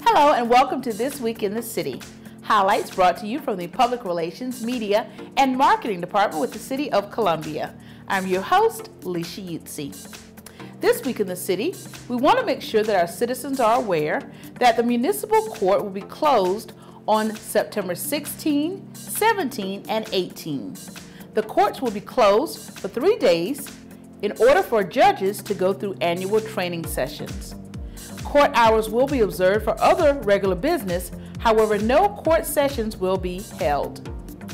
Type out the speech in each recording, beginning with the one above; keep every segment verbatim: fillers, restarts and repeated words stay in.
Hello and welcome to This Week in the City. Highlights brought to you from the Public Relations, Media, and Marketing Department with the City of Columbia. I'm your host, Leisha Utsi. This week in the city, we want to make sure that our citizens are aware that the municipal court will be closed on September sixteenth, seventeenth, and eighteenth. The courts will be closed for three days in order for judges to go through annual training sessions. Court hours will be observed for other regular business, however, no court sessions will be held.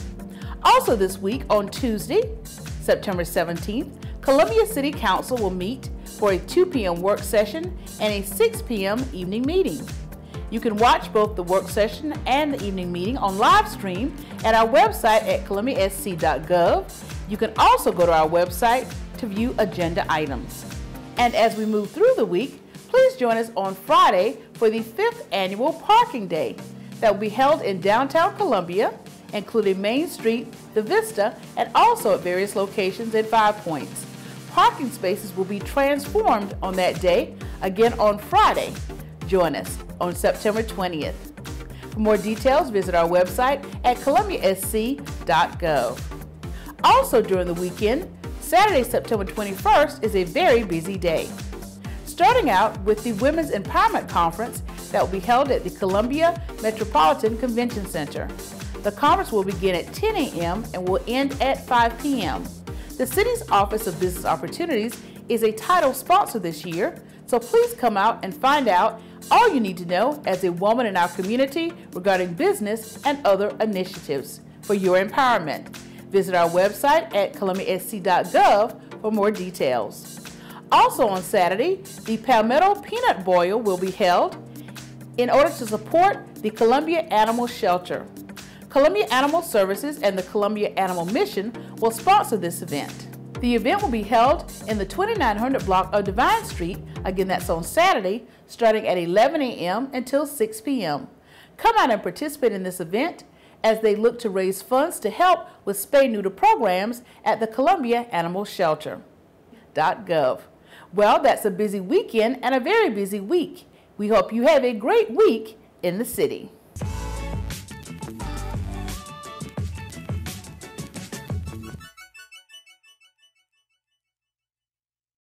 Also this week, on Tuesday, September seventeenth, Columbia City Council will meet for a two p m work session and a six p m evening meeting. You can watch both the work session and the evening meeting on live stream at our website at columbia s c dot gov. You can also go to our website to view agenda items. And as we move through the week, please join us on Friday for the fifth annual Parking Day that will be held in downtown Columbia, including Main Street, The Vista, and also at various locations in Five Points. Parking spaces will be transformed on that day, again on Friday. Join us on September twentieth. For more details, visit our website at columbia s c dot gov. Also during the weekend, Saturday, September twenty-first is a very busy day. Starting out with the Women's Empowerment Conference that will be held at the Columbia Metropolitan Convention Center. The conference will begin at ten a m and will end at five p m The city's Office of Business Opportunities is a title sponsor this year, so please come out and find out all you need to know as a woman in our community regarding business and other initiatives for your empowerment. Visit our website at columbia s c dot gov for more details. Also on Saturday, the Palmetto Peanut Boil will be held in order to support the Columbia Animal Shelter. Columbia Animal Services and the Columbia Animal Mission will sponsor this event. The event will be held in the twenty-nine hundred block of Divine Street. Again, that's on Saturday, starting at eleven a m until six p m Come out and participate in this event as they look to raise funds to help with spay-neuter programs at the Columbia Animal Shelter. .gov. Well, that's a busy weekend and a very busy week. We hope you have a great week in the city.